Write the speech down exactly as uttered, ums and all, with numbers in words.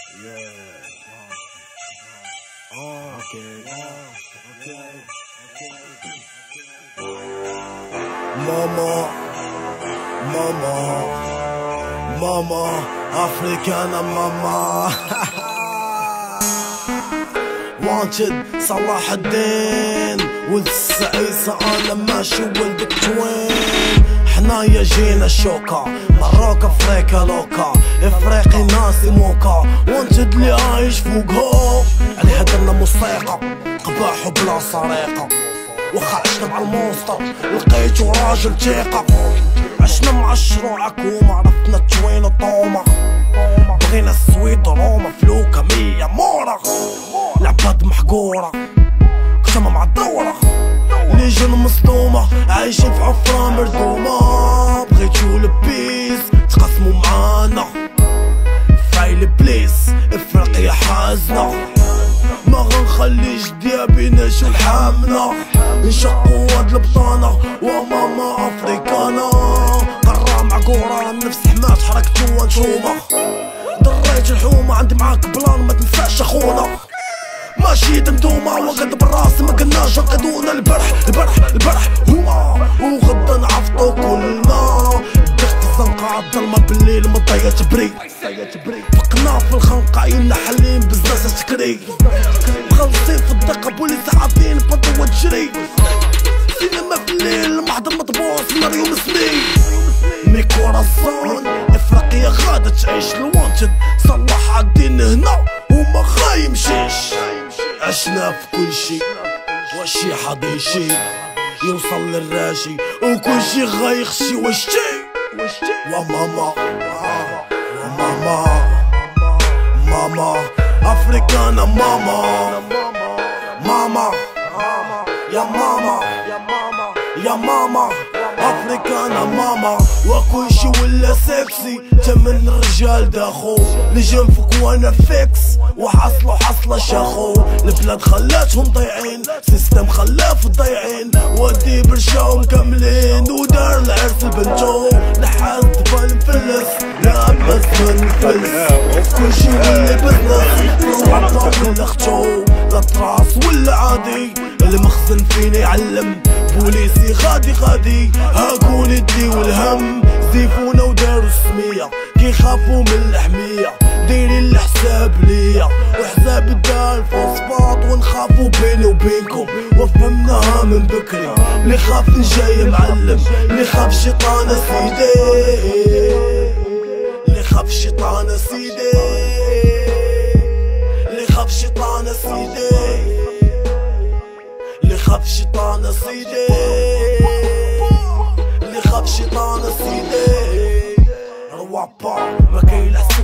ماما ماما ماما افريكانا ماما وانتد صلاح الدين ولد السعيسة انا ماشي ولدك توين حنايا جينا شوكا مراك افريكا لوكا افريقي ناسي موكا وانتد اللي عايش فوقها علي هدرنا موسيقى قباح بلا سريقة وخا عشنا مع المونستر لقيتو راجل تيقة عشنا مع الشروع كوما عرفنا توين وطومة بغينا السويد روما فلوكا مية مورا العباد محقورة كشمة مع الدورة ليجن مصدومة عايشين في حفرة مردومة بغيتو لبيس تقسمو معانا فايل بليس افريقيا حازنا ما غنخليش ديابينا شو الحامنا نشقو هاد البطانة وماما افريكانا قرا معقورة نفس حماس حركتو وانتوما دريت الحومة عندي معاك بلان ما تنساش اخونا ماشي دمدومة وقد بالراس ما قلناش نقدونا البرح البرح البرح هما وغدا نعفطو كلنا دخت الزنقة الظلمة بالليل مضية تبري فقنا في الخنقة عينا حالين بزاز تكري مخلصين في الدقة بوليس حاطين بطو وتجري سينما في الليل محضر مطبوس نار يوم سنين مي كوراسون افريقيا غادة تعيش الوانتد صلح عالدين هنا وما خايمشيش عشنا في كل شي وشي حضيشي يوصل للراشي وكل شي غايخشي وشتي وماما وماما ماما افريكانا ماما ماما يا ماما يا ماما افريكانا ماما وكل شي ولا سكسي تمن الرجال داخو لجنفك وانا فيكس وحصلو حصلة شاخو البلاد خلاتهم ضايعين سيستم خلاف ضايعين ودي برشاو مكملين ودار العرس البنتو نحاس طفال مفلس لا بس نفلس وكل شي ولا بزنس وعطا ولا اختو لا تراس ولا عادي المخزن فيني يعلم بوليسي غادي غادي هاكون الدي والهم زيفونا ودارو السمية كي خافو من الحمية دايرين الحساب ليا وحساب الدار فوسفاط ونخافو بيني وبينكم وفهمناها من بكري اللي خاف نجاي معلم اللي خاف شيطان سيدي اللي خاف شيطان سيدي اللي خاف شيطان سيدي اللي خاف شيطان سيدي اللي خاف شيطان سيدي روابا ما كاين